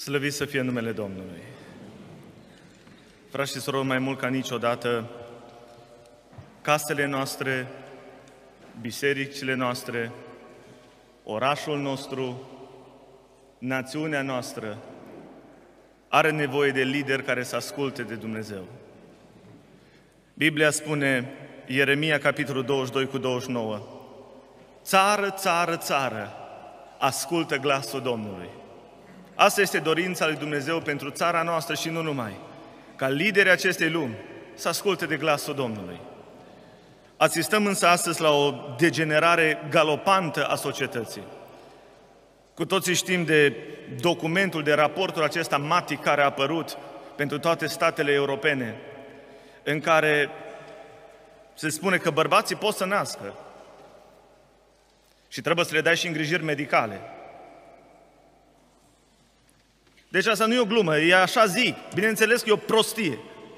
Slăvit să fie numele Domnului! Frați și surori, mai mult ca niciodată, casele noastre, bisericile noastre, orașul nostru, națiunea noastră are nevoie de lideri care să asculte de Dumnezeu. Biblia spune, Ieremia, capitolul 22 cu 29, țară, țară, țară, ascultă glasul Domnului. Asta este dorința lui Dumnezeu pentru țara noastră și nu numai, ca liderii acestei lumi să asculte de glasul Domnului. Asistăm însă astăzi la o degenerare galopantă a societății. Cu toții știm de documentul, de raportul acesta matic care a apărut pentru toate statele europene, în care se spune că bărbații pot să nască și trebuie să le dai și îngrijiri medicale. Deci asta nu e o glumă, e așa zic. Bineînțeles că e o prostie.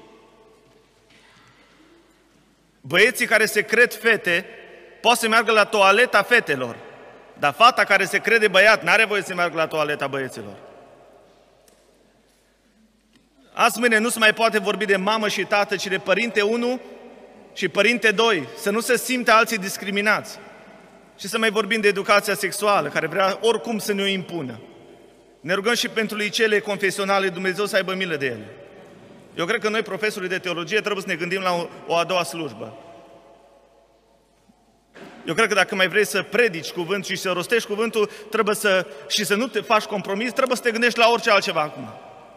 Băieții care se cred fete pot să meargă la toaleta fetelor, dar fata care se crede băiat n-are voie să meargă la toaleta băieților. Azi mâine nu se mai poate vorbi de mamă și tată, ci de părinte 1 și părinte 2, să nu se simte alții discriminați. Și să mai vorbim de educația sexuală, care vrea oricum să ne o impună. Ne rugăm și pentru liceele confesionale, Dumnezeu să aibă milă de ele. Eu cred că noi, profesorii de teologie, trebuie să ne gândim la o a doua slujbă. Eu cred că dacă mai vrei să predici cuvântul și să rostești cuvântul, și să nu te faci compromis, trebuie să te gândești la orice altceva acum.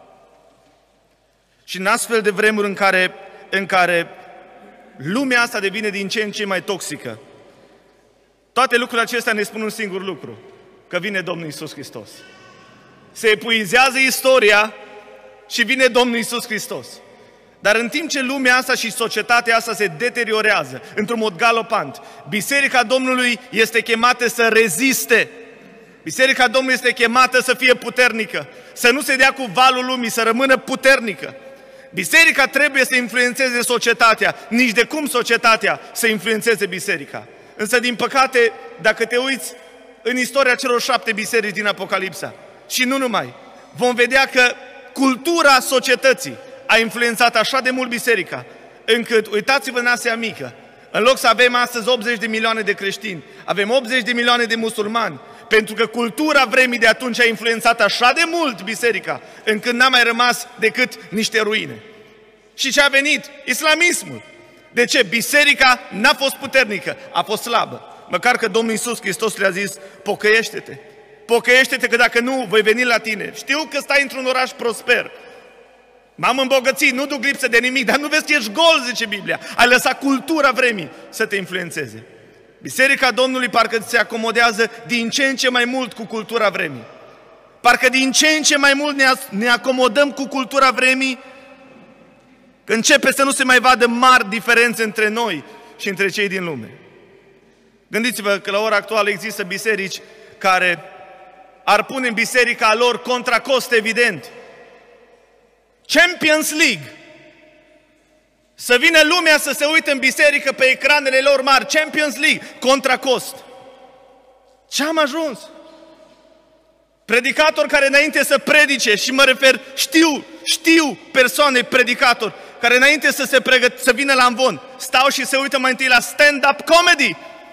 Și în astfel de vremuri în care lumea asta devine din ce în ce mai toxică, toate lucrurile acestea ne spun un singur lucru, că vine Domnul Iisus Hristos. Se epuizează istoria și vine Domnul Iisus Hristos. Dar în timp ce lumea asta și societatea asta se deteriorează într-un mod galopant, Biserica Domnului este chemată să reziste. Biserica Domnului este chemată să fie puternică, să nu se dea cu valul lumii, să rămână puternică. Biserica trebuie să influențeze societatea, nici de cum societatea să influențeze biserica. Însă, din păcate, dacă te uiți în istoria celor 7 biserici din Apocalipsa, și nu numai, vom vedea că cultura societății a influențat așa de mult biserica, încât, uitați-vă în Asia Mică, în loc să avem astăzi 80 de milioane de creștini, avem 80 de milioane de musulmani, pentru că cultura vremii de atunci a influențat așa de mult biserica, încât n-a mai rămas decât niște ruine. Și ce a venit? Islamismul. De ce? Biserica n-a fost puternică, a fost slabă. Măcar că Domnul Iisus Hristos le-a zis, pocăiește-te. Pocăiește-te că dacă nu, voi veni la tine. Știu că stai într-un oraș prosper. M-am îmbogățit, nu duc lipsă de nimic, dar nu vezi că ești gol, zice Biblia. Ai lăsat cultura vremii să te influențeze. Biserica Domnului parcă se acomodează din ce în ce mai mult cu cultura vremii. Parcă din ce în ce mai mult ne acomodăm cu cultura vremii, că începe să nu se mai vadă mari diferențe între noi și între cei din lume. Gândiți-vă că la ora actuală există biserici care ar pune în biserica lor contra cost evident Champions League. Să vină lumea să se uite în biserică pe ecranele lor mari, Champions League, contra cost. Ce am ajuns? Predicatori care înainte să predice, și mă refer, știu persoane predicatori, care înainte să vină la amvon, stau și se uită mai întâi la stand-up comedy.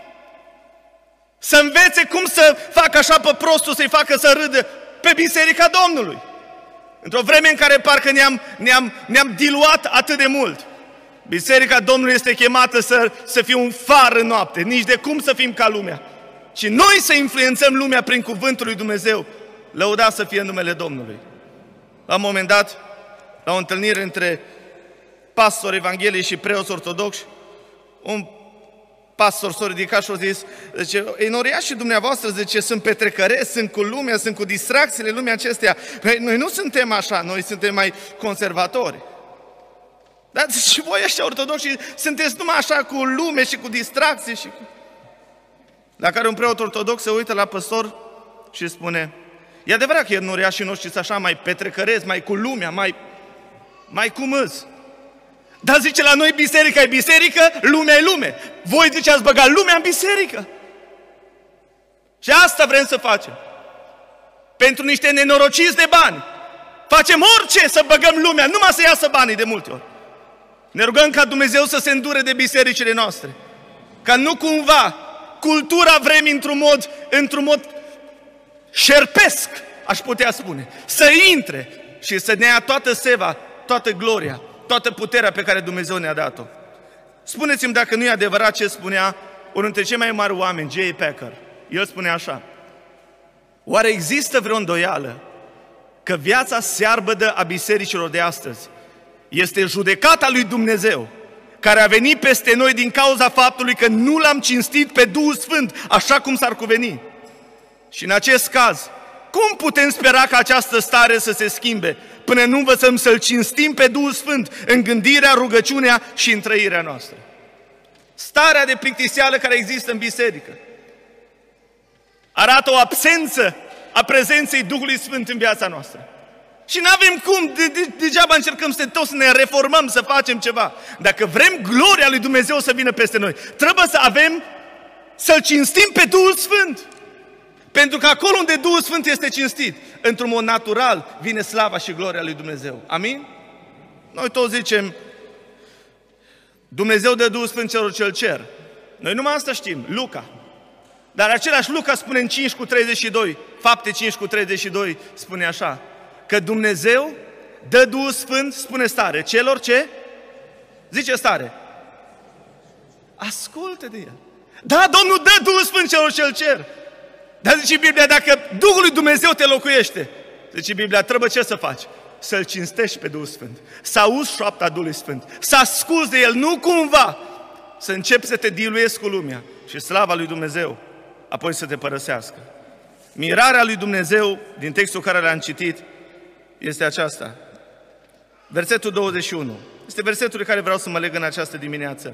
Să învețe cum să facă așa pe prostul, să-i facă să râdă pe Biserica Domnului. Într-o vreme în care parcă ne-am diluat atât de mult. Biserica Domnului este chemată să fie un far în noapte, nici de cum să fim ca lumea. Și noi să influențăm lumea prin cuvântul lui Dumnezeu. Lăudat să fie numele Domnului. La un moment dat, la o întâlnire între pastori evanghelici și preoți ortodoxi, un pastor s-a ridicat și a zis, zice, enoriași și dumneavoastră, zice, sunt petrecăreți, sunt cu lumea, sunt cu distracțiile lumea acestea. Noi nu suntem așa, noi suntem mai conservatori. Dar și voi ăștia ortodoxi sunteți numai așa cu lume și cu distracții. La care un preot ortodox se uită la păstor și spune, e adevărat că enoriașii noștri sunt așa mai petrecăreți, mai cu lumea, mai cum îs. Dar zice, la noi biserica e biserică, lumea e lume. Voi, zice, ați băgat lumea în biserică. Și asta vrem să facem. Pentru niște nenorociți de bani, Facem orice să băgăm lumea, numai să iasă banii de multe ori. Ne rugăm ca Dumnezeu să se îndure de bisericile noastre. Ca nu cumva cultura vrem într-un mod șerpesc, aș putea spune, să intre și să ne ia toată seva, toată gloria, toată puterea pe care Dumnezeu ne-a dat-o. Spuneți-mi dacă nu e adevărat ce spunea unul dintre cei mai mari oameni, J.I. Packer. El spunea așa: oare există vreo îndoială că viața searbădă a bisericilor de astăzi este judecata lui Dumnezeu, care a venit peste noi din cauza faptului că nu l-am cinstit pe Duhul Sfânt așa cum s-ar cuveni? Și în acest caz, cum putem spera ca această stare să se schimbe până nu învățăm să-L cinstim pe Duhul Sfânt în gândirea, rugăciunea și în trăirea noastră? Starea de plictiseală care există în biserică arată o absență a prezenței Duhului Sfânt în viața noastră. Și nu avem cum, degeaba încercăm să ne reformăm, să facem ceva. Dacă vrem gloria lui Dumnezeu să vină peste noi, trebuie să-L cinstim pe Duhul Sfânt. Pentru că acolo unde Duhul Sfânt este cinstit, într-un mod natural vine slava și gloria lui Dumnezeu. Amin? Noi toți zicem, Dumnezeu dă Duhul Sfânt celor ce-L cer. Noi numai asta știm, Luca. Dar același Luca spune în 5:32, Fapte 5:32, spune așa, că Dumnezeu dă Duhul Sfânt, spune stare, celor ce? Zice stare. Ascultă de El. Da, Domnul dă Duhul Sfânt celor ce-L cer. Dar zice Biblia, dacă Duhul lui Dumnezeu te locuiește, zice Biblia, trebuie ce să faci? Să-L cinstești pe Duhul Sfânt, să auzi șoapta Duhului Sfânt, să asculți de El, nu cumva să începi să te diluiezi cu lumea și slava lui Dumnezeu apoi să te părăsească. Mirarea lui Dumnezeu din textul care l-am citit este aceasta. Versetul 21. Este versetul de care vreau să mă leg în această dimineață.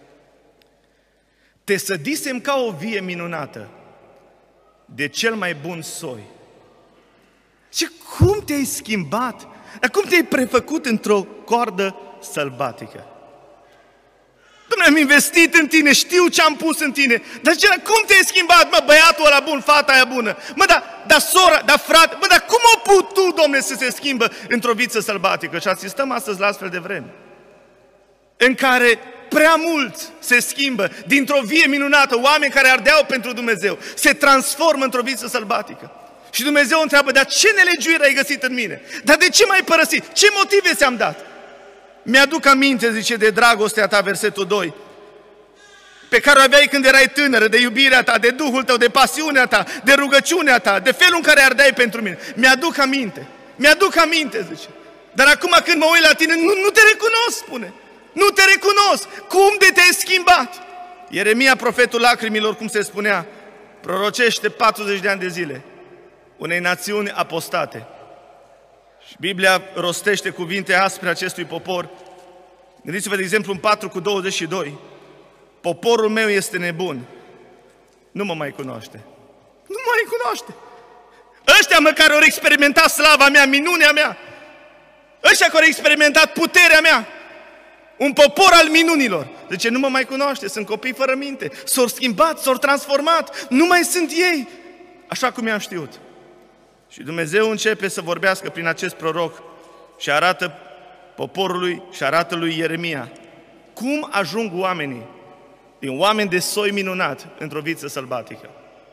Te sădisem ca o vie minunată de cel mai bun soi. Și cum te-ai schimbat? Dar cum te-ai prefăcut într-o coardă sălbatică? Dom'le, am investit în tine, știu ce am pus în tine. Dar cum te-ai schimbat, mă, băiatul ăla bun, fata aia bună? Mă, dar sora, dar frate, mă, dar cum a putut, Dom'le, să se schimbă într-o viță sălbatică? Și asistăm astăzi la astfel de vreme, în care prea mulți se schimbă dintr-o vie minunată, oameni care ardeau pentru Dumnezeu, se transformă într-o viță sălbatică. Și Dumnezeu întreabă, dar ce nelegiuire ai găsit în mine? Dar de ce m-ai părăsit? Ce motive ți-am dat? Mi-aduc aminte, zice, de dragostea ta, versetul 2, pe care o aveai când erai tânără, de iubirea ta, de Duhul tău, de pasiunea ta, de rugăciunea ta, de felul în care ardeai pentru mine. Mi-aduc aminte, zice. Dar acum când mă uit la tine, nu te recunosc, spune. Nu te recunosc. Cum de te-ai schimbat? Ieremia, profetul lacrimilor, cum se spunea, prorocește 40 de ani de zile unei națiuni apostate. Și Biblia rostește cuvinte aspre acestui popor. Gândiți-vă, de exemplu, în 4:22. Poporul meu este nebun. Nu mă mai cunoaște. Nu mă mai cunoaște. Ăștia măcar au experimentat slava mea, minunea mea. Ăștia care au experimentat puterea mea. Un popor al minunilor. Zice, nu mă mai cunoaște, sunt copii fără minte. S-au schimbat, s-au transformat, nu mai sunt ei așa cum i-am știut. Și Dumnezeu începe să vorbească prin acest proroc și arată poporului și arată lui Ieremia cum ajung oamenii din oameni de soi minunat într-o viță sălbatică.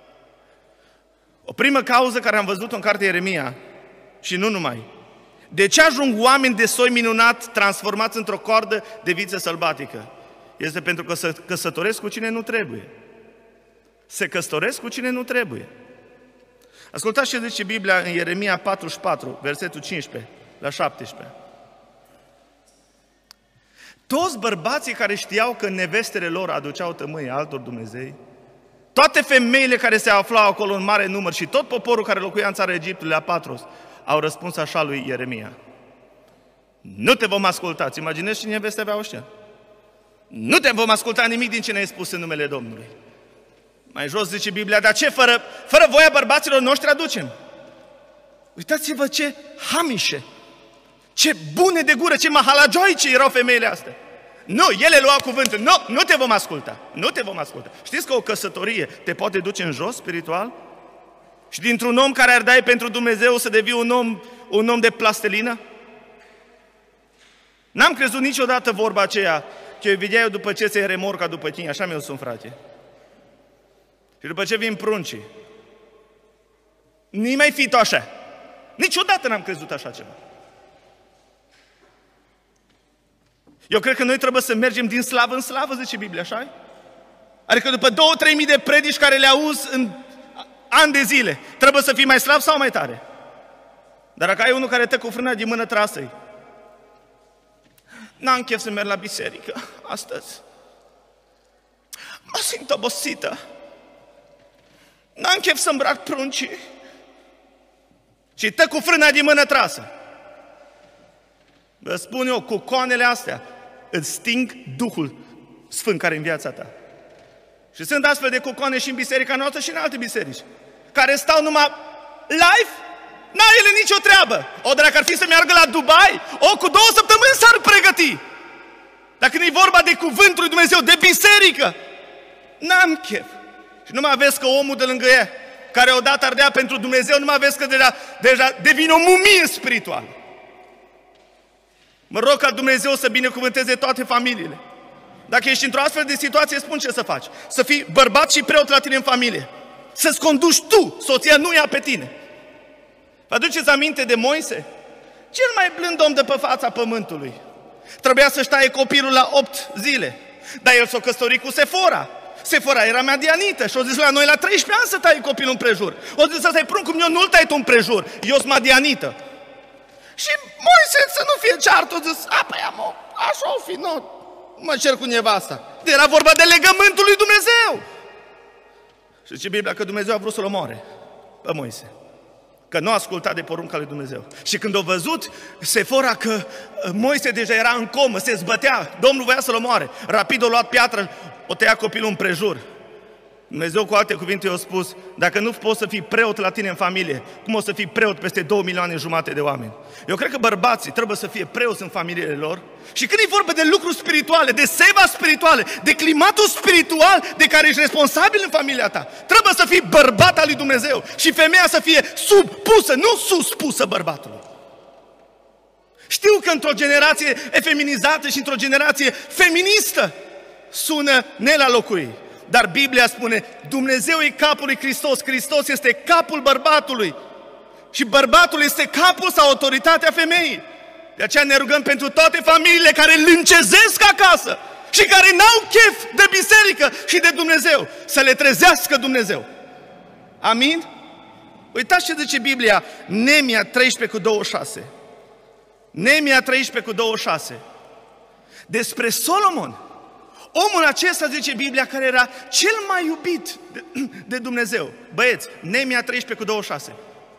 O primă cauză care am văzut-o în cartea Ieremia, și nu numai, de ce ajung oameni de soi minunat transformați într-o coardă de viță sălbatică? Este pentru că se căsătoresc cu cine nu trebuie. Se căsătoresc cu cine nu trebuie. Ascultați ce zice Biblia în Ieremia 44, versetul 15 la 17. Toți bărbații care știau că nevestele lor aduceau tămâie altor dumnezei, toate femeile care se aflau acolo în mare număr și tot poporul care locuia în țara Egiptului, la Patros, au răspuns așa lui Ieremia: nu te vom asculta. Îți imaginezi ce neveste aveau ăștia? Nu te vom asculta nimic din ce ne-ai spus în numele Domnului. Mai jos zice Biblia, dar ce fără voia bărbaților noștri aducem? Uitați-vă ce hamișe, ce bune de gură, ce mahalagioice erau femeile astea. Nu, ele luau cuvântul, nu te vom asculta, nu te vom asculta. Știți că o căsătorie te poate duce în jos spiritual? Și dintr-un om care ardeai pentru Dumnezeu să devii un om un om de plastelină? N-am crezut niciodată vorba aceea, că vedea eu după ce se remorca după tine, așa mi-o sunt, frate. Și după ce vin pruncii, nu mai fi tu așa. Niciodată n-am crezut așa ceva. Eu cred că noi trebuie să mergem din slavă în slavă, zice Biblia, așa? Adică după 2-3 mii de predici care le auzi în ani de zile, trebuie să fii mai slab sau mai tare? Dar dacă ai unul care tă cu frâna din mână trasă-i, n-am chef să merg la biserică astăzi. Mă simt obosită. N-am chef să îmbrac pruncii. Și tă cu frâna din mână trasă. Vă spun eu, cu coanele astea îți sting Duhul Sfânt care în viața ta. Și sunt astfel de cucoane și în biserica noastră și în alte biserici, care stau numai live, n-au ele nicio treabă. O, dacă ar fi să meargă la Dubai, cu 2 săptămâni s-ar pregăti. Dacă nu-i vorba de cuvântul lui Dumnezeu, de biserică, n-am chef. Și nu mai vezi că omul de lângă ea, care odată ardea pentru Dumnezeu, nu mai vezi că deja devine o mumie spirituală. Mă rog ca Dumnezeu să binecuvânteze toate familiile. Dacă ești într-o astfel de situație, spun ce să faci. Să fii bărbat și preot la tine în familie. Să-ți conduci tu, soția nu ia pe tine. Vă aduceți aminte de Moise? Cel mai blând om de pe fața pământului. Trebuia să-și taie copilul la 8 zile. Dar el s-a căsătorit cu Sefora. Sefora era madianită și o zis la noi la 13 ani să tai copilul împrejur. O zis să-i pruncul meu, nu-l tai tu împrejur, eu sunt madianită. Și Moise să nu fie ceartă, o zis, păi așa o fi, nu mă cer cu nevasta. Era vorba de legământul lui Dumnezeu. Și zice Biblia că Dumnezeu a vrut să-l omoare pe Moise, că nu a ascultat de porunca lui Dumnezeu. Și când a văzut Sefora că Moise deja era în comă, se zbătea, Domnul voia să-l omoare, rapid a luat piatră, o tăia copilul împrejur. Dumnezeu cu alte cuvinte i-a spus, dacă nu poți să fii preot la tine în familie, cum o să fii preot peste 2,5 milioane de oameni? Eu cred că bărbații trebuie să fie preoți în familiile lor și când e vorba de lucruri spirituale, de seva spirituale, de climatul spiritual de care ești responsabil în familia ta, trebuie să fii bărbat al lui Dumnezeu și femeia să fie subpusă, nu suspusă bărbatului. Știu că într-o generație efeminizată și într-o generație feministă sună ne la locul ei. Dar Biblia spune, Dumnezeu e capul lui Hristos, Hristos este capul bărbatului și bărbatul este capul sau autoritatea femeii. De aceea ne rugăm pentru toate familiile care lâncezesc acasă și care n-au chef de biserică și de Dumnezeu, să le trezească Dumnezeu. Amin? Uitați ce zice Biblia, Neemia 13:26. Neemia 13:26. Despre Solomon. Omul acesta, zice Biblia, care era cel mai iubit de Dumnezeu. Băieți, Neemia 13:26.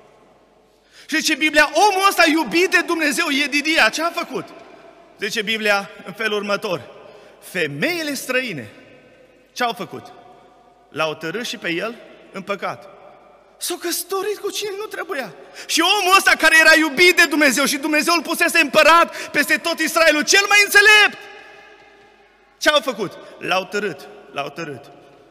Și zice Biblia, omul ăsta iubit de Dumnezeu, Edidia, ce a făcut? Zice Biblia în felul următor. Femeile străine, ce au făcut? L-au târât și pe el în păcat. S-a căsătorit cu cine nu trebuia. Și omul ăsta care era iubit de Dumnezeu și Dumnezeu îl pusese împărat peste tot Israelul, cel mai înțelept, ce au făcut? L-au târât, l-au târât.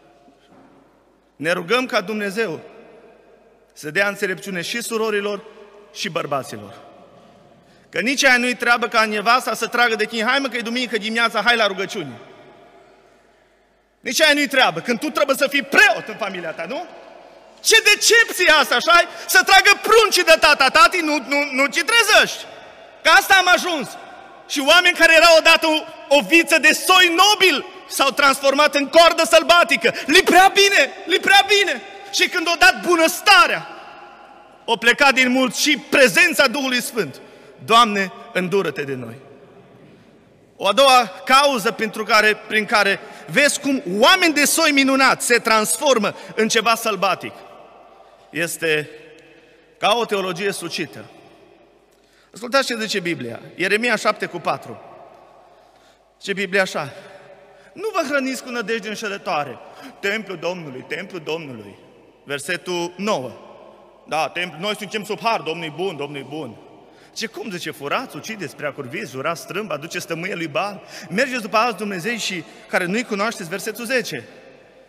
Ne rugăm ca Dumnezeu să dea înțelepciune și surorilor și bărbaților. Că nici aia nu-i treabă ca nevasta să tragă de chin, hai mă că e duminică dimineața, hai la rugăciune. Nici aia nu-i treabă, când tu trebuie să fii preot în familia ta, nu? Ce decepție asta, așa? Să tragă pruncii de tata, tati, nu ci trezești. Că asta am ajuns. Și oameni care erau odată o viță de soi nobil s-au transformat în coardă sălbatică. Li prea bine. Și când o dat bunăstarea, o plecat din mulți și prezența Duhului Sfânt. Doamne, îndură-te de noi. O a doua cauză prin care vezi cum oameni de soi minunat se transformă în ceva sălbatic este ca o teologie sucită. Ascultați ce zice Biblia, Ieremia 7:4. Zice Biblia așa, nu vă hrăniți cu nădejde înșelătoare. Templul Domnului. Versetul 9. Da, noi suntem sub har, Domnul e bun. Ce cum zice, furați, ucideți, preacurviți, jurați, strâmb, aduceți tămâie lui Baal, mergeți după alți Dumnezei și care nu-i cunoașteți, versetul 10.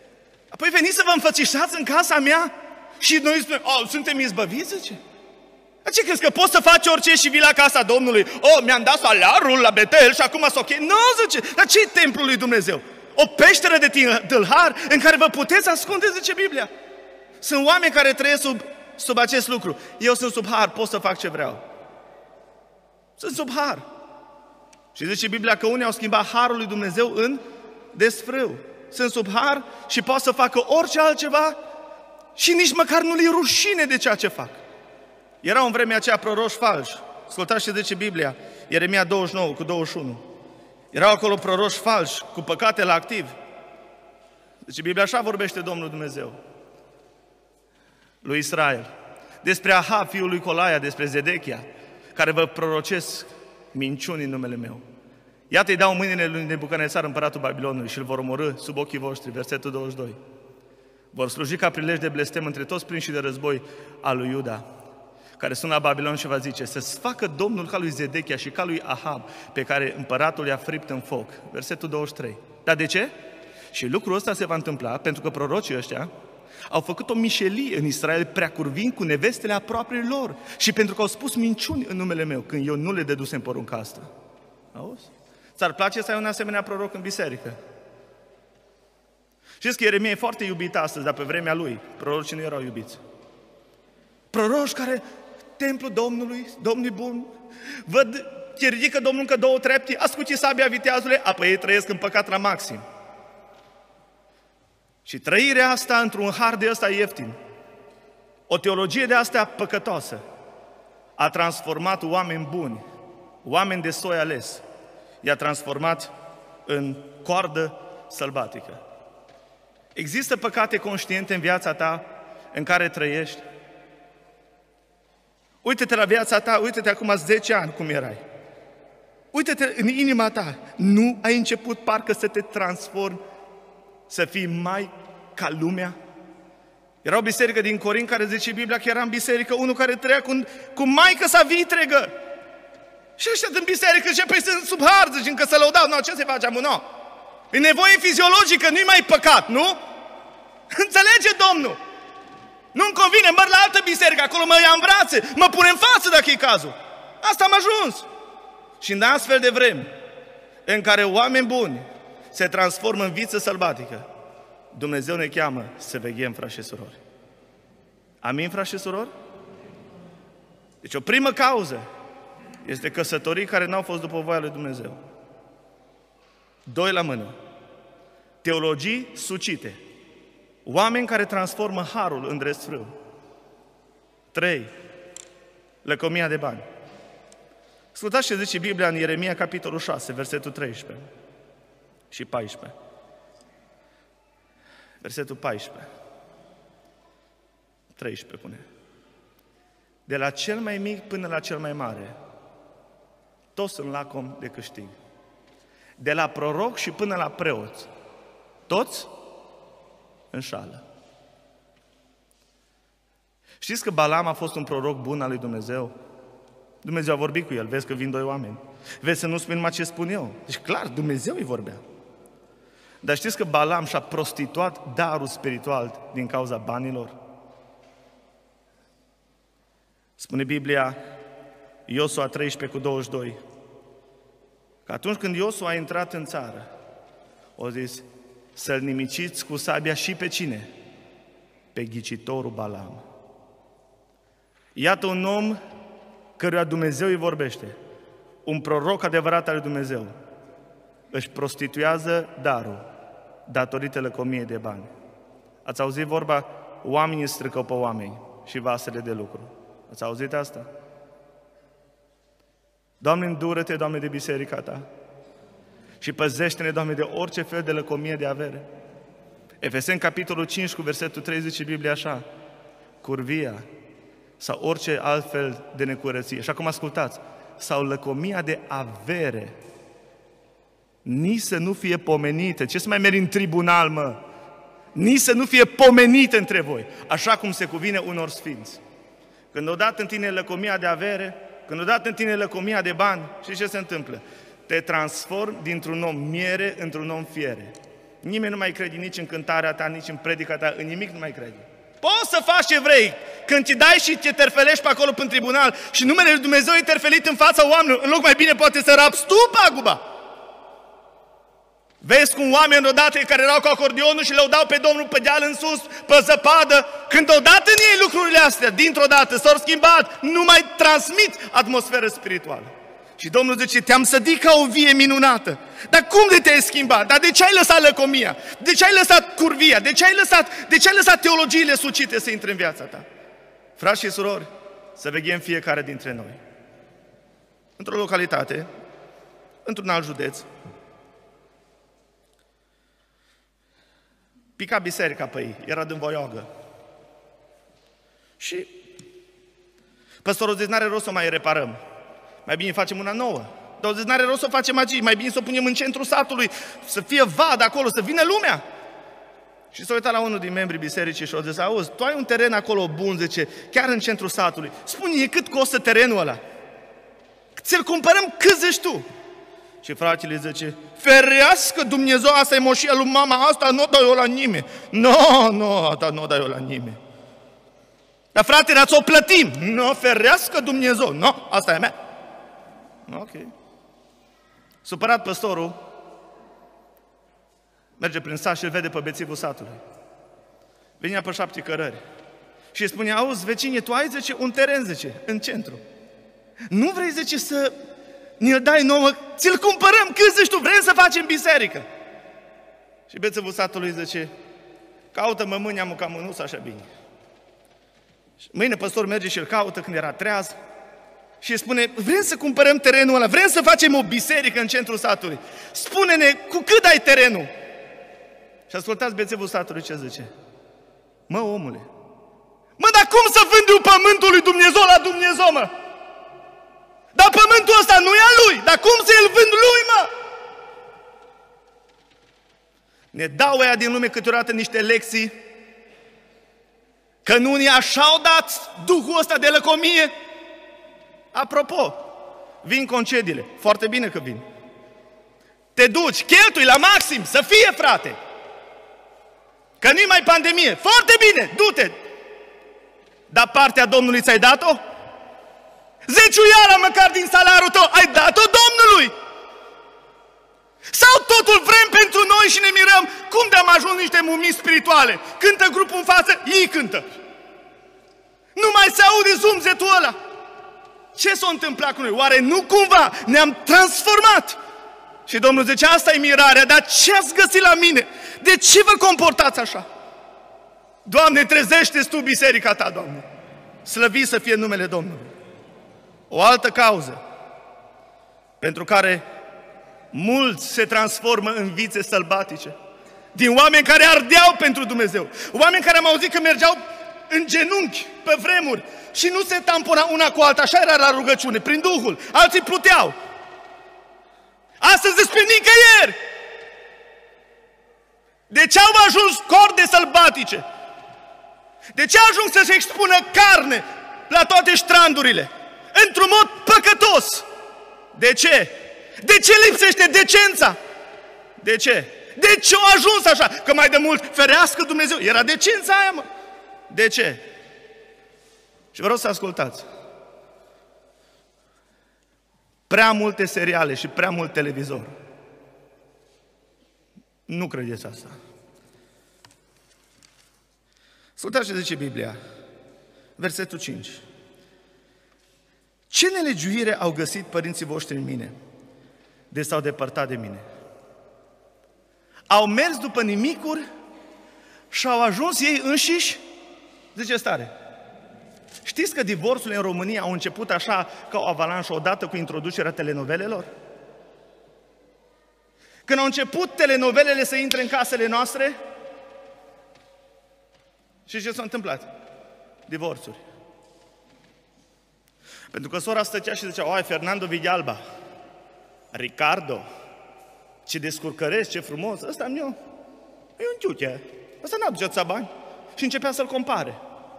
Apoi veniți să vă înfățișați în casa mea și noi spunem, suntem izbăviți, zice? Ce crezi, că poți să faci orice și vii la casa Domnului? Mi-am dat salariul la Betel și acum s-o ok. Nu, zice, dar ce-i templul lui Dumnezeu? O peșteră de tâlhari în care vă puteți ascunde, zice Biblia. Sunt oameni care trăiesc sub acest lucru. Eu sunt sub har, pot să fac ce vreau. Sunt sub har. Și zice Biblia că unii au schimbat harul lui Dumnezeu în desfrâu. Sunt sub har și pot să facă orice altceva și nici măcar nu li rușine de ceea ce fac. Erau în vremea aceea proroși falși. Ascultați ce zice Biblia, Ieremia 29 cu 21. Erau acolo proroși falși, cu păcate la activ. Zice Biblia, așa vorbește Domnul Dumnezeu lui Israel. Despre Ahab, fiul lui Colaia, despre Zedechia, care vă prorocesc minciuni în numele meu. Iată, îi dau mâinile lui Nebucadnețar, împăratul Babilonului, și îl vor omorî sub ochii voștri. Versetul 22. Vor sluji ca prilej de blestem între toți prinși de război al lui Iuda, care sunt la Babilon, și va zice: să-ți facă Domnul ca lui Zedechia și ca lui Ahab, pe care împăratul i-a fript în foc. Versetul 23. Dar de ce? Și lucrul ăsta se va întâmpla pentru că prorocii ăștia au făcut o mișelie în Israel, preacurvind cu nevestele aproapelor lor, și pentru că au spus minciuni în numele meu, când eu nu le dedusem porunca asta. Auzi? Ți-ar place să ai un asemenea proroc în biserică? Știți că Ieremia e foarte iubit astăzi, dar pe vremea lui prorocii nu erau iubiți. Proroci care, templul Domnului, Domnul bun, văd, te ridică Domnul încă 2 trepte, ascuți sabia viteazule, apoi ei trăiesc în păcat la maxim. Și trăirea asta într-un har de ăsta ieftin, o teologie de astea păcătoasă, a transformat oameni buni, oameni de soi ales, i-a transformat în coardă sălbatică. Există păcate conștiente în viața ta în care trăiești? Uite-te la viața ta, uite-te acum 10 ani cum erai. Uite-te în inima ta. Nu ai început parcă să te transformi, să fii mai ca lumea? Era o biserică din Corint care zice Biblia că era în biserică unul care trăia cu maică sa vitregă. Și ăștia din biserică zice, păi sunt sub har, zice, încă să lăudau, nu, ce se face, nu? E nevoie fiziologică, nu-i mai păcat, nu? Înțelege Domnul? Nu-mi convine, măr la altă biserică, acolo mă ia în brațe, mă pune în față dacă e cazul. Asta am ajuns. Și în astfel de vreme în care oameni buni se transformă în viță sălbatică, Dumnezeu ne cheamă să veghem, frați și surori. Amin, frați și surori? Deci o primă cauză este căsătorii care n-au fost după voia lui Dumnezeu. 2 la mână. Teologii sucite. Oameni care transformă harul în desfrâu. 3. Lăcomia de bani. Ascultați ce zice Biblia în Ieremia, capitolul 6, versetul 13 și 14. Versetul 14. 13 pune. De la cel mai mic până la cel mai mare, toți sunt lacom de câștig. De la proroc și până la preoți, toți înșală. Știți că Balam a fost un proroc bun al lui Dumnezeu? Dumnezeu a vorbit cu el, vezi că vin 2 oameni. Vezi să nu spun numai ce spun eu. Deci clar, Dumnezeu îi vorbea. Dar știți că Balam și-a prostituat darul spiritual din cauza banilor? Spune Biblia, Iosua 13 cu 22, că atunci când Iosua a intrat în țară, o zis, să-l nimiciți cu sabia și pe cine? Pe ghicitorul Balam. Iată un om căruia Dumnezeu îi vorbește, un proroc adevărat al lui Dumnezeu, își prostituează darul datorită lăcomiei de bani. Ați auzit vorba, oamenii strică pe oameni și vasele de lucru. Ați auzit asta? Doamne, îndură-te, Doamne, de biserica Ta și păzește-ne, Doamne, de orice fel de lăcomie de avere. Efeseni, capitolul 5, cu versetul 30, zice Biblia așa, curvia sau orice altfel de necurăție. Și acum ascultați, sau lăcomia de avere, nici să nu fie pomenită. Ce să mai mergi în tribunal, mă? Nici să nu fie pomenită între voi, așa cum se cuvine unor sfinți. Când odată în tine lăcomia de avere, când odată în tine lăcomia de bani, și ce se întâmplă? Te transformi dintr-un om miere într-un om fiere. Nimeni nu mai crede nici în cântarea ta, nici în predica ta, în nimic nu mai crede. Poți să faci ce vrei, când te dai și te terfelești pe acolo prin tribunal și numele lui Dumnezeu e terfelit în fața oamenilor, în loc mai bine poate să raps tu paguba. Vezi cum oameni odată care erau cu acordionul și le-au dau pe Domnul pe deal în sus, pe zăpadă, când odată în ei lucrurile astea, dintr-o dată s-au schimbat, nu mai transmit atmosferă spirituală. Și Domnul zice, te-am sădit ca o vie minunată. Dar cum de te-ai schimbat? Dar de ce ai lăsat lăcomia? De ce ai lăsat curvia? De ce ai lăsat teologiile sucite să intre în viața ta? Frați și surori, să veghem fiecare dintre noi. Într-o localitate, într-un alt județ, pica biserica pe ei, era din voiogă. Și păstorul zice, n-are rost să o mai reparăm. Mai bine facem una nouă. Dar zice, n-are rost să o facem aici, mai bine să o punem în centrul satului, să fie vad acolo, să vină lumea. Și s-a uitat la unul din membrii bisericii și a zis, auzi, tu ai un teren acolo bun, zice, chiar în centrul satului. Spune-ne cât costă terenul ăla. Ți-l cumpărăm cât zici tu. Și fratele zice, ferească Dumnezeu, asta e moșia lui mama, asta nu o dau eu la nimeni. Asta nu o dau eu la nimeni. Dar frate, dar ți-o plătim. Nu, ferească Dumnezeu. Nu, asta e a mea. Ok. Supărat păstorul, merge prin sat și îl vede pe bețivul satului. Venea pe 7 cărări. Și îi spune, auzi, vecine, tu ai, zice, un teren, zice, în centru. Nu vrei, zice, să ne-l dai nouă, ți-l cumpărăm, cât zici tu, vrem să facem biserică. Și bețivul satului zice, caută-mă mâine, am cam nu așa bine. Și mâine păstor merge și îl caută când era treaz și îi spune, vrem să cumpărăm terenul ăla, vrem să facem o biserică în centrul satului. Spune-ne, cu cât ai terenul? Și ascultați bețivul satului ce zice. Mă, omule, mă, dar cum să vând eu pământul lui Dumnezeu la Dumnezeu, mă? Dar pământul ăsta nu e a lui, dar cum să-l vând lui, mă? Ne dau ăia din lume câteodată niște lecții că nu unii așa au dat duhul ăsta de lăcomie. Apropo, vin concediile, foarte bine că vin. Te duci, cheltui la maxim, să fie, frate. Că nu-i mai pandemie, foarte bine, du-te. Dar partea Domnului ți-ai dat-o? Zeciuiala măcar din salariul tău, ai dat-o Domnului? Sau totul vrem pentru noi și ne mirăm cum de-am ajuns niște mumii spirituale? Cântă grupul în față, ei cântă. Nu mai se aude zumzetul ăla. Ce s-a întâmplat cu noi? Oare nu cumva ne-am transformat? Și Domnul zice, asta e mirarea, dar ce ați găsit la mine? De ce vă comportați așa? Doamne, trezește-ți tu biserica ta, Doamne. Slăvit să fie numele Domnului. O altă cauză pentru care mulți se transformă în vițe sălbatice, din oameni care ardeau pentru Dumnezeu, oameni care am auzit că mergeau în genunchi pe vremuri și nu se tampona una cu alta, așa era la rugăciune, prin Duhul, alții pluteau. Astăzi despre nicăieri. De ce au ajuns corde sălbatice? De ce ajung să se expună carne la toate ștrandurile? Într-un mod păcătos. De ce? De ce lipsește decența? De ce? De ce au ajuns așa? Că mai de mult, ferească Dumnezeu, era decența aia, mă. De ce? Și vreau să ascultați. Prea multe seriale și prea mult televizor. Nu credeți asta. Ascultați ce zice Biblia. Versetul 5. Ce nelegiuire au găsit părinții voștri în mine, de s-au depărtat de mine? Au mers după nimicuri și au ajuns ei înșiși, zice stare. Știți că divorțurile în România au început așa ca o avalanșă odată cu introducerea telenovelelor? Când au început telenovelele să intre în casele noastre, și ce s-a întâmplat? Divorțuri. Pentru că sora stătea și zicea, oai, Fernando Villalba, Ricardo, ce descurcăresc, ce frumos, ăsta-mi eu. E un tiuche, ăsta n-aduce atâția bani. Și începea să-l compare.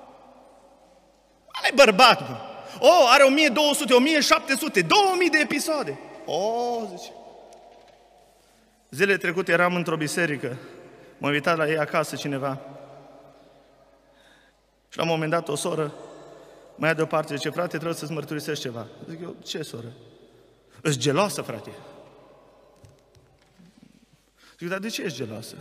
Ăla-i bărbat, mă. Oh, are 1200, 1700, 2000 de episoade. Oh, zice. Zilele trecute eram într-o biserică, m-a invitat la ei acasă cineva. Și la un moment dat o soră mă ia deoparte, zice, frate, trebuie să-ți mărturisești ceva. Zic eu, ce soră? Ești geloasă, frate. Zic, dar de ce ești geloasă?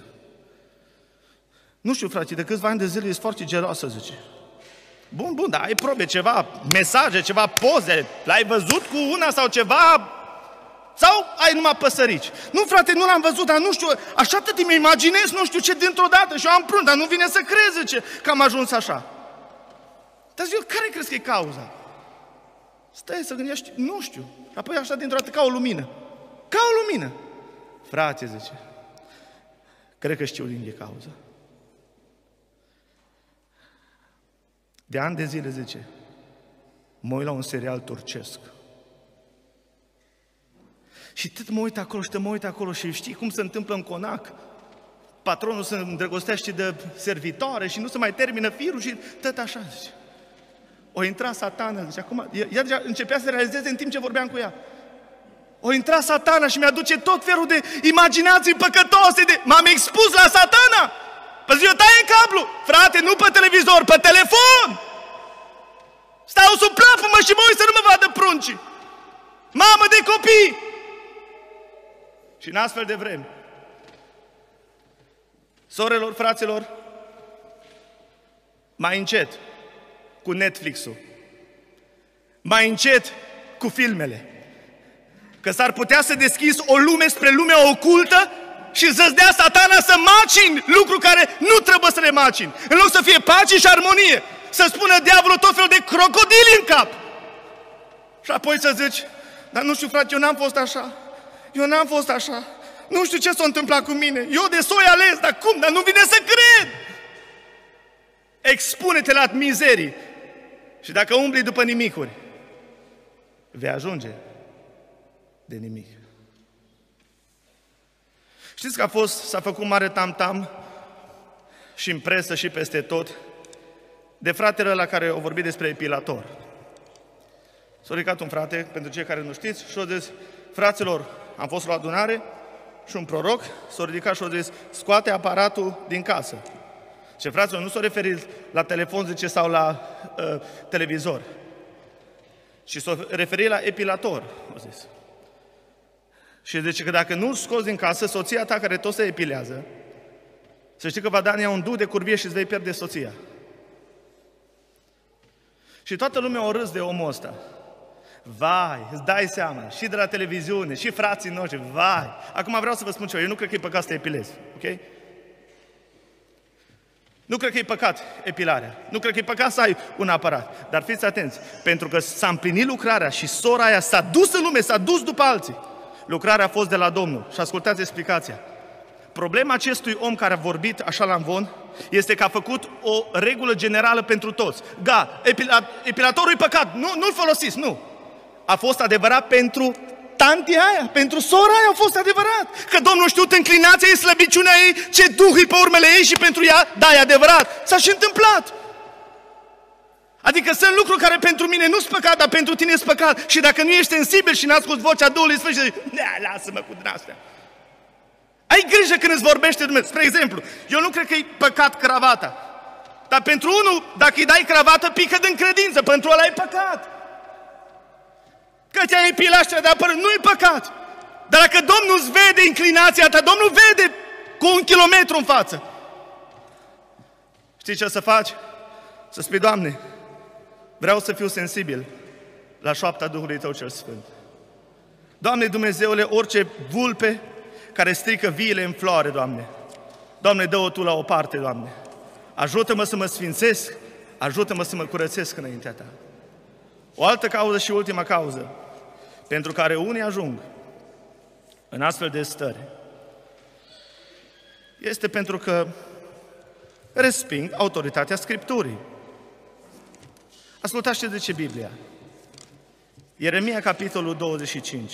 Nu știu, frate, de câțiva ani de zile ești foarte geloasă, zice. Bun, dar ai probe, ceva, mesaje, ceva poze, l-ai văzut cu una sau ceva? Sau ai numai păsărici? Nu, frate, nu l-am văzut, dar nu știu, așa tot îmi imaginez, nu știu ce dintr-o dată și eu am prunc, dar nu vine să crezi, zice, că am ajuns așa. Dar zic, care crezi că e cauza? Stai să gândești, nu știu. Apoi așa dintr-o dată ca o lumină. Ca o lumină. Frate, zice, cred că știu din ce cauză. De ani de zile, zice, mă uit la un serial turcesc. Și tot mă uit acolo și mă uit acolo și știi cum se întâmplă în conac? Patronul se îndrăgostește de servitoare și nu se mai termină firul și tot așa, zice. O intra Satana, zice, acum, ea deja începea să realizeze în timp ce vorbeam cu ea. O intra Satana și mi-aduce tot felul de imaginații păcătoase, m-am expus la Satana. Păi zi, eu taie cablu, frate, nu pe televizor, pe telefon. Stau sub plapumă și mă uit să nu mă vadă pruncii. Mamă de copii! Și în astfel de vreme, sorelor, fraților, mai încet cu Netflix-ul, mai încet cu filmele, că s-ar putea să deschizi o lume spre lumea ocultă și să-ți dea Satana să macini lucru care nu trebuie să le macini. În loc să fie pace și armonie, să spună diavolul tot felul de crocodili în cap. Și apoi să zici, dar nu știu, frate, eu n-am fost așa, nu știu ce s-a întâmplat cu mine, eu de soi ales, dar cum, dar nu vine să cred. Expune-te la mizerii și dacă umbli după nimicuri, vei ajunge de nimic. Știți că s-a făcut mare tam-tam și în presă și peste tot de fratele la care au vorbit despre epilator. S-a ridicat un frate, pentru cei care nu știți, și a zis, fraților, am fost la adunare și un proroc s-a ridicat și a zis, scoate aparatul din casă. Și fraților, nu s-a referit la telefon, zice, sau la televizor, ci s-a referit la epilator, a zis. Și zice că dacă nu-l scoți din casă, soția ta care tot se epilează, să știi că va da în ea un duc de curvie și îți vei pierde soția. Și toată lumea o râs de omul ăsta. Vai, îți dai seama, și de la televiziune, și frații noștri, vai. Acum vreau să vă spun ceva, eu nu cred că e păcat să te epilezi, ok? Nu cred că e păcat epilarea, nu cred că e păcat să ai un aparat, dar fiți atenți, pentru că s-a împlinit lucrarea și sora aia s-a dus în lume, s-a dus după alții. Lucrarea a fost de la Domnul și ascultați explicația. Problema acestui om care a vorbit așa la învon este că a făcut o regulă generală pentru toți. Epilatorul e păcat, nu-l folosiți, nu. A fost adevărat pentru tantia aia, pentru sora aia a fost adevărat. Că Domnul știut înclinația ei, slăbiciunea ei, ce duh e pe urmele ei și pentru ea, da, e adevărat. S-a și întâmplat. Adică sunt lucruri care pentru mine nu sunt păcat, dar pentru tine sunt păcat. Și dacă nu ești sensibil și n-asculți vocea Duhului Sfânt și zici, lasă-mă cu din-astea. Ai grijă când îți vorbește Dumnezeu. Spre exemplu, eu nu cred că e păcat cravata. Dar pentru unul, dacă îi dai cravată, pică din credință. Pentru ăla e păcat. Că te-ai epilat și de apărut, nu e păcat. Dar dacă Domnul îți vede inclinația ta, Domnul vede cu 1 kilometru în față. Știi ce să faci? Să spui, Doamne, vreau să fiu sensibil la șoapta Duhului Tău cel Sfânt. Doamne Dumnezeule, orice vulpe care strică viile în floare, Doamne, Doamne, dă-o Tu la o parte, Doamne. Ajută-mă să mă sfințesc, ajută-mă să mă curățesc înaintea Ta. O altă cauză și ultima cauză pentru care unii ajung în astfel de stări este pentru că resping autoritatea Scripturii. Ascultați ce zice Biblia. Ieremia, capitolul 25.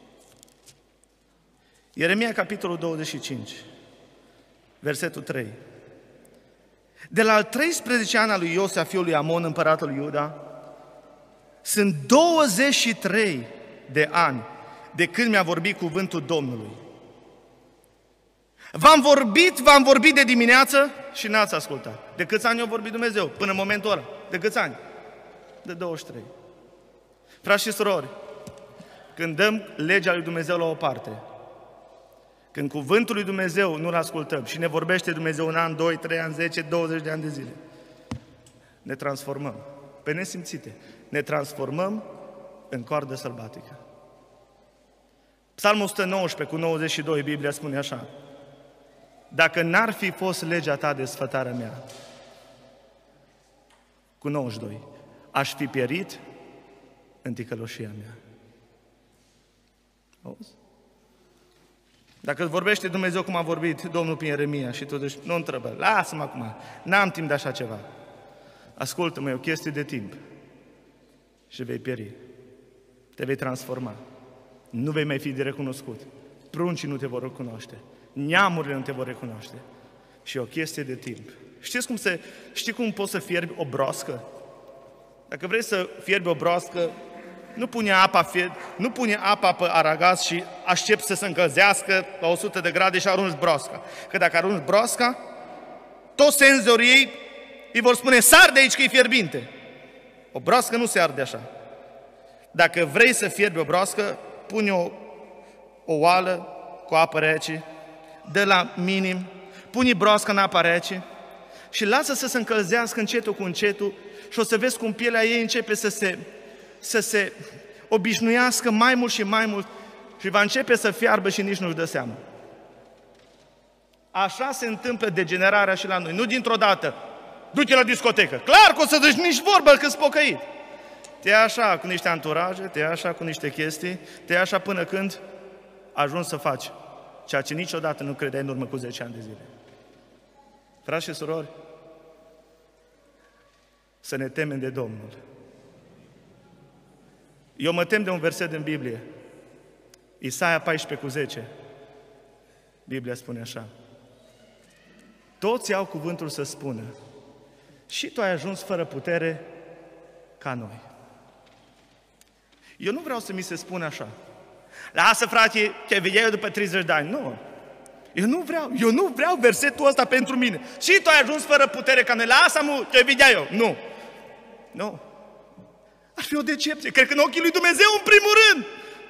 Ieremia, capitolul 25, versetul 3. De la al 13 an al lui Iosia, fiul lui Amon, împăratul lui Iuda, sunt 23 de ani de când mi-a vorbit cuvântul Domnului. V-am vorbit de dimineață și n-ați ascultat. De câți ani a vorbit Dumnezeu până în momentul ăla? De câți ani? De 23. Frați și surori, când dăm legea lui Dumnezeu la o parte, când cuvântul lui Dumnezeu nu-l ascultăm și ne vorbește Dumnezeu un an, 2, 3 ani, 10, 20 de ani de zile, ne transformăm, pe nesimțite, ne transformăm în coardă sălbatică. Psalmul 119 cu 92, Biblia spune așa: dacă n-ar fi fost legea ta de sfătarea mea, cu 92, aș fi pierit în ticăloșia mea. Auzi? Dacă vorbește Dumnezeu cum a vorbit Domnul prin Ieremia și tu zici, nu întrebă, lasă-mă acum, n-am timp de așa ceva. Ascultă-mă, e o chestie de timp și vei pieri. Te vei transforma. Nu vei mai fi de recunoscut. Pruncii nu te vor recunoaște. Neamurile nu te vor recunoaște. Și e o chestie de timp. Știi cum poți să fierbi o broască? Dacă vrei să fierbi o broască, nu pune apa pe aragaz și aștepți să se încălzească la 100 de grade și arunci broasca. Că dacă arunci broasca, toți senzorii ei îi vor spune, sar de aici că e fierbinte. O broască nu se arde așa. Dacă vrei să fierbi o broască, pune o oală cu apă rece, dă la minim, pune broasca în apă rece și lasă să se încălzească încetul cu încetul și o să vezi cum pielea ei începe să se obișnuiască mai mult și mai mult și va începe să fiarbă și nici nu-și dă seama. Așa se întâmplă degenerarea și la noi. Nu dintr-o dată, du-te la discotecă. Clar că o să zici nici vorbă că-s pocăit. Te ia așa cu niște anturaje, te ia așa cu niște chestii, te ia așa până când ajungi să faci ceea ce niciodată nu credeai în urmă cu 10 ani de zile. Frați și surori, să ne temem de Domnul. Eu mă tem de un verset din Biblie. Isaia 14:10. Biblia spune așa: toți au cuvântul să spună și tu ai ajuns fără putere ca noi. Eu nu vreau să mi se spună așa: lasă frate, te vedea eu după 30 de ani. Nu. Eu nu vreau versetul ăsta pentru mine. Și tu ai ajuns fără putere ca noi. Lasă-mă, te vedea eu. Nu. Ar fi o decepție. Cred că în ochii lui Dumnezeu, în primul rând.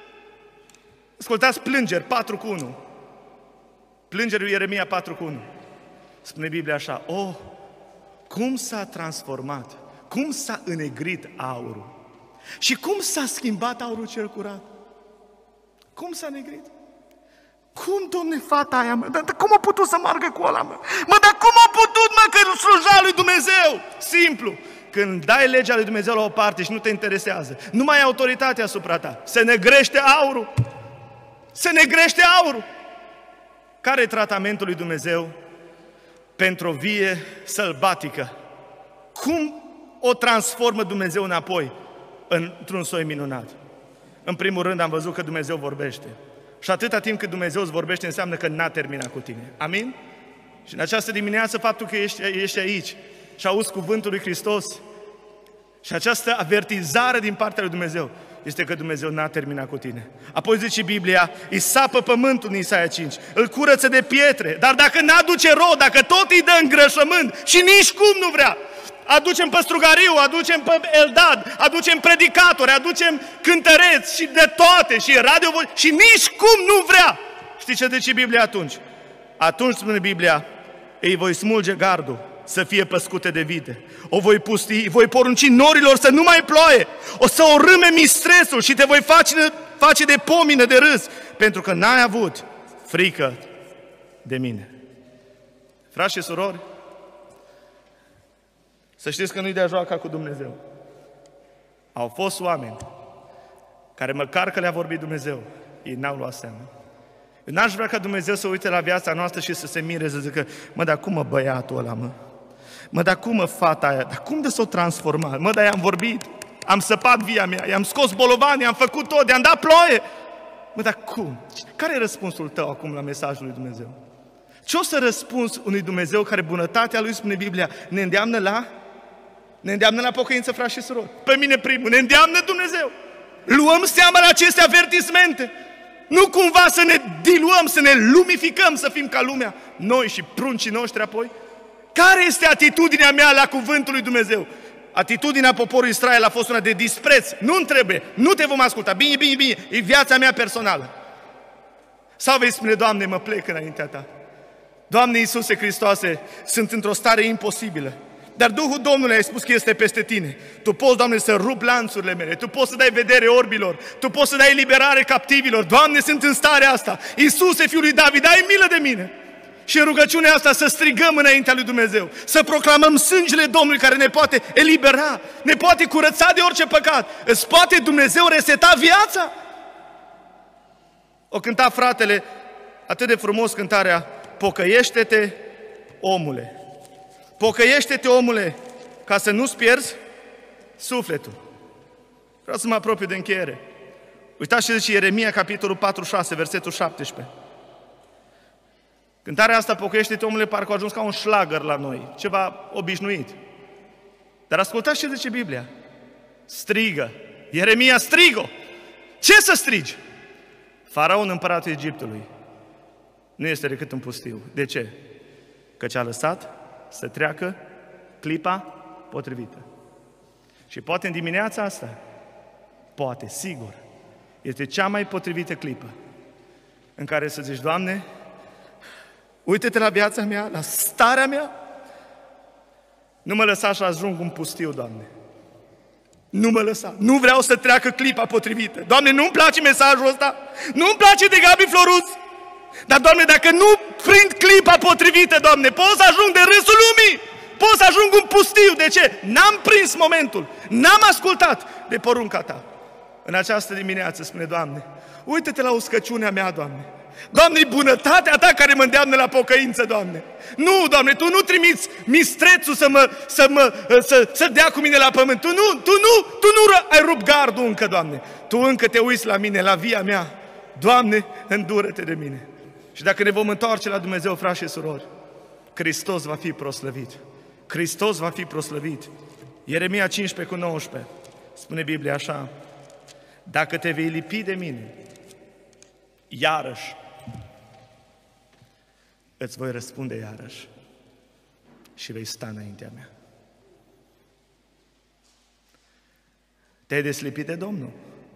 Ascultați Plângeri 4:1. Plângerea lui Ieremia 4:1. Spune Biblia așa: cum s-a transformat, cum s-a înnegrit aurul și cum s-a schimbat aurul cel curat. Cum s-a negrit? Cum, Doamne, fata aia, mă? Dar cum a putut să meargă cu ăla, mă? Dar cum a putut, mă, că sluja lui Dumnezeu? Simplu. Când dai legea lui Dumnezeu la o parte și nu te interesează, nu mai ai autoritate asupra ta. Se negrește aurul. Se negrește aurul. Care e tratamentul lui Dumnezeu pentru o vie sălbatică? Cum o transformă Dumnezeu înapoi într-un soi minunat? În primul rând am văzut că Dumnezeu vorbește. Și atâta timp cât Dumnezeu îți vorbește înseamnă că n-a terminat cu tine. Amin? Și în această dimineață faptul că ești aici și auzi cuvântul lui Hristos și această avertizare din partea lui Dumnezeu este că Dumnezeu n-a terminat cu tine. Apoi zice Biblia, îi sapă pământul în Isaia 5, îl curăță de pietre, dar dacă n-aduce rod, dacă tot îi dă îngrășământ și nici cum nu vrea, aducem pe strugariu, aducem pe Eldad, aducem predicatori, aducem cântăreți și de toate, și radio, și nici cum nu vrea. Știi ce zice Biblia atunci? Atunci, spune Biblia, îi voi smulge gardul să fie păscute de vite. O voi pustii, voi porunci norilor să nu mai ploaie. O să o râme mistresul și te voi face de pomină de râs, pentru că n-ai avut frică de mine. Frați și surori, să știți că nu-i de-a joaca cu Dumnezeu. Au fost oameni care măcar că le-a vorbit Dumnezeu, ei n-au luat seama. Eu n-aș vrea ca Dumnezeu să uite la viața noastră și să se mire, să zică, dar cum băiatul ăla, dar cum fata aia, dar cum de s-o transformat? Dar i-am vorbit, am săpat via mea, i-am scos bolovani, i-am făcut tot, i-am dat ploaie. Dar cum? Care e răspunsul tău acum la mesajul lui Dumnezeu? Ce o să răspunzi unui Dumnezeu care bunătatea Lui, spune Biblia, ne îndeamnă la pocăință, frați și surori? Pe mine primul, ne îndeamnă Dumnezeu. Luăm seama la aceste avertismente. Nu cumva să ne diluăm, să ne lumificăm, să fim ca lumea, noi și pruncii noștri apoi. Care este atitudinea mea la cuvântul lui Dumnezeu? Atitudinea poporului Israel a fost una de dispreț. Nu-mi trebuie, nu te vom asculta. Bine, bine, bine, e viața mea personală. Sau vei spune, Doamne, mă plec înaintea Ta. Doamne Iisuse Hristoase, sunt într-o stare imposibilă. Dar Duhul Domnului a spus că este peste tine. Tu poți, Doamne, să rupi lanțurile mele. Tu poți să dai vedere orbilor. Tu poți să dai eliberare captivilor. Doamne, sunt în starea asta. Iisuse, Fiul lui David, ai milă de mine. Și în rugăciunea asta să strigăm înaintea lui Dumnezeu. Să proclamăm sângele Domnului care ne poate elibera. Ne poate curăța de orice păcat. Îți poate Dumnezeu reseta viața? O cânta fratele atât de frumos cântarea Pocăiește-te, omule. Pocăiește-te, omule, ca să nu-ți pierzi sufletul. Vreau să mă apropiu de încheiere. Uitați ce zice Ieremia, capitolul 46, versetul 17. Cântarea asta, Pocăiește-te, omule, parcă a ajuns ca un șlagăr la noi, ceva obișnuit. Dar ascultați ce zice Biblia. Strigă. Ieremia, strigă. Ce să strigi? Faraon, împăratul Egiptului, nu este decât în pustiu. De ce? Căci a lăsat să treacă clipa potrivită. Și poate în dimineața asta, poate, sigur, este cea mai potrivită clipă în care să zici, Doamne, uite-te la viața mea, la starea mea, nu mă lăsa să ajung în pustiu, Doamne. Nu mă lăsa. Nu vreau să treacă clipa potrivită. Doamne, nu-mi place mesajul ăsta, nu-mi place de Gabi Floruț, dar, Doamne, dacă nu prind clipa potrivită, Doamne, pot să ajung de râsul lumii, pot să ajung în pustiu. De ce? N-am prins momentul, n-am ascultat de porunca Ta. În această dimineață spune, Doamne, uite-te la uscăciunea mea, Doamne. Doamne, e bunătatea Ta care mă îndeamnă la pocăință, Doamne. Nu, Doamne, Tu nu trimiți mistrețul să dea cu mine la pământ. Tu nu ai rupt gardul încă, Doamne. Tu încă te uiți la mine, la via mea. Doamne, îndură-te de mine. Și dacă ne vom întoarce la Dumnezeu, frați și surori, Hristos va fi proslăvit. Hristos va fi proslăvit. Ieremia 15:19 spune Biblia așa: dacă te vei lipi de mine, iarăși, îți voi răspunde iarăși și vei sta înaintea mea. Te-ai deslipit de Domnul.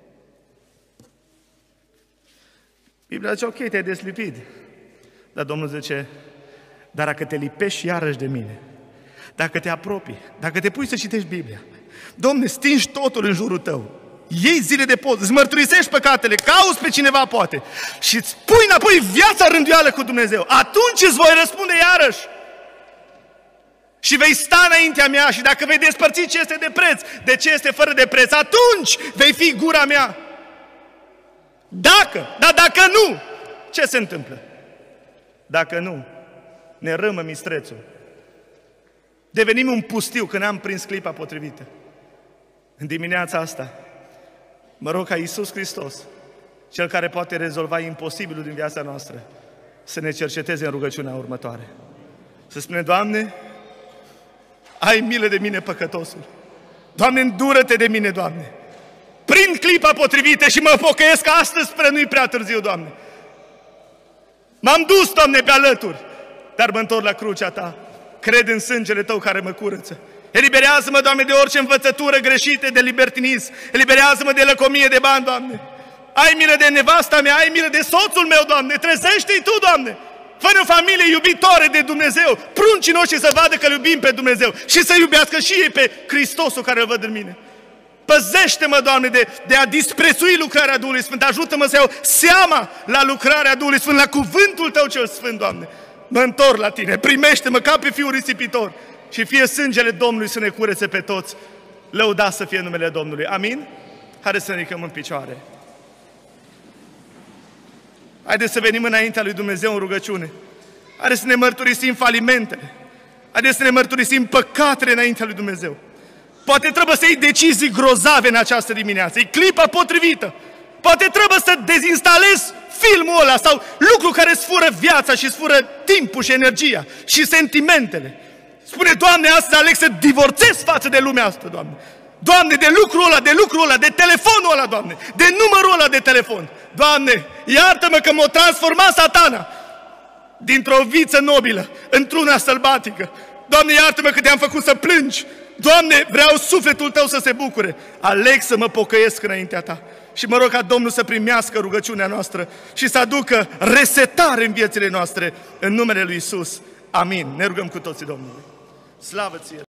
Biblia zice, ok, te-ai deslipit. Dar Domnul zice, dar dacă te lipești iarăși de mine, dacă te apropii, dacă te pui să citești Biblia, Domne, stingi totul în jurul tău, iei zile de post, îți mărturisești păcatele, cauți pe cineva poate și îți pui înapoi viața rânduială cu Dumnezeu, atunci îți voi răspunde iarăși și vei sta înaintea mea. Și dacă vei despărți ce este de preț de ce este fără de preț, atunci vei fi gura mea. Dar dacă nu, ce se întâmplă? Dacă nu, ne râmă mistrețul. Devenim un pustiu când am prins clipa potrivită. În dimineața asta, mă rog ca Iisus Hristos, Cel care poate rezolva imposibilul din viața noastră, să ne cerceteze în rugăciunea următoare. Să spune, Doamne, ai milă de mine, păcătosul. Doamne, îndură-te de mine, Doamne. Prind clipa potrivită și mă pocăiesc astăzi, spre nu-i prea târziu, Doamne. M-am dus, Doamne, pe alături, dar mă întorc la crucea Ta. Cred în sângele Tău care mă curăță. Eliberează-mă, Doamne, de orice învățătură greșită, de libertinism. Eliberează-mă de lăcomie de bani, Doamne. Ai milă de nevasta mea, ai milă de soțul meu, Doamne. Trezește-i Tu, Doamne. Fă-ne o familie iubitoare de Dumnezeu. Pruncii noștri să vadă că iubim pe Dumnezeu și să iubească și ei pe Hristosul care îl văd în mine. Păzește-mă, Doamne, de a disprețui lucrarea Duhului Sfânt. Ajută-mă să iau seama la lucrarea Duhului Sfânt, la cuvântul Tău cel Sfânt, Doamne. Mă întorc la Tine, primește-mă ca pe fiul risipitor și fie sângele Domnului să ne curețe pe toți. Lăudați să fie numele Domnului. Amin? Haideți să ne ridicăm în picioare. Haideți să venim înaintea lui Dumnezeu în rugăciune. Haideți să ne mărturisim falimentele. Haideți să ne mărturisim păcatele înaintea lui Dumnezeu. Poate trebuie să iei decizii grozave în această dimineață. E clipa potrivită. Poate trebuie să dezinstalezi filmul ăla sau lucru care îți fură viața și îți fură timpul și energia și sentimentele. Spune, Doamne, astăzi aleg să divorțez față de lumea asta, Doamne. Doamne, de lucrul ăla, de telefonul ăla, Doamne, de numărul ăla de telefon. Doamne, iartă-mă că m-a transformat Satana dintr-o viță nobilă într-una sălbatică. Doamne, iartă-mă că te-am făcut să plângi. Doamne, vreau sufletul Tău să se bucure. Aleg să mă pocăiesc înaintea Ta. Și mă rog ca Domnul să primească rugăciunea noastră și să aducă resetare în viețile noastre, în numele Lui Iisus. Amin. Ne rugăm cu toții Domnului. Slavă Ție!